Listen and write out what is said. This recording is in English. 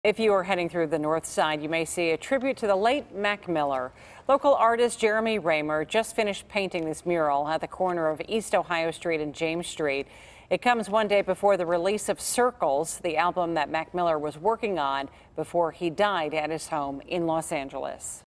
If you are heading through the north side, you may see a tribute to the late Mac Miller. Local artist Jeremy Raymer just finished painting this mural at the corner of East Ohio Street and James Street. It comes one day before the release of Circles, the album that Mac Miller was working on before he died at his home in Los Angeles.